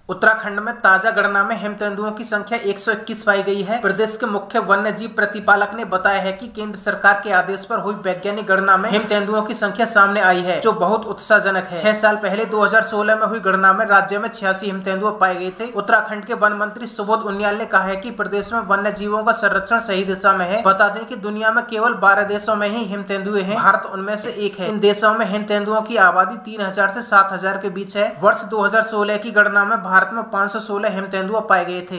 उत्तराखंड में ताजा गणना में हिम तेंदुओं की संख्या 121 पाई गई है। प्रदेश के मुख्य वन्य जीव प्रतिपालक ने बताया है कि केंद्र सरकार के आदेश पर हुई वैज्ञानिक गणना में हिम तेंदुओं की संख्या सामने आई है, जो बहुत उत्साहजनक है। 6 साल पहले 2016 में हुई गणना में राज्य में 86 हिम तेंदुआ पाए गए थे। उत्तराखंड के वन मंत्री सुबोध उनियाल ने कहा है कि प्रदेश में वन्य जीवों का संरक्षण सही दिशा में है। बता दें कि दुनिया में केवल 12 देशों में ही हिम तेंदुए हैं, भारत उनमें से एक है। इन देशों में हिम तेंदुओं की आबादी 3000 से 7000 के बीच है। वर्ष 2016 की गणना में भारत में 516 हिम तेंदुआ पाए गए थे।